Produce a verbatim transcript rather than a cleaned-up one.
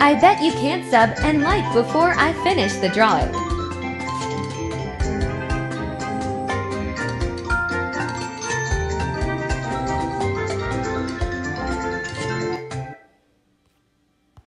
I bet you can't sub and like before I finish the drawing.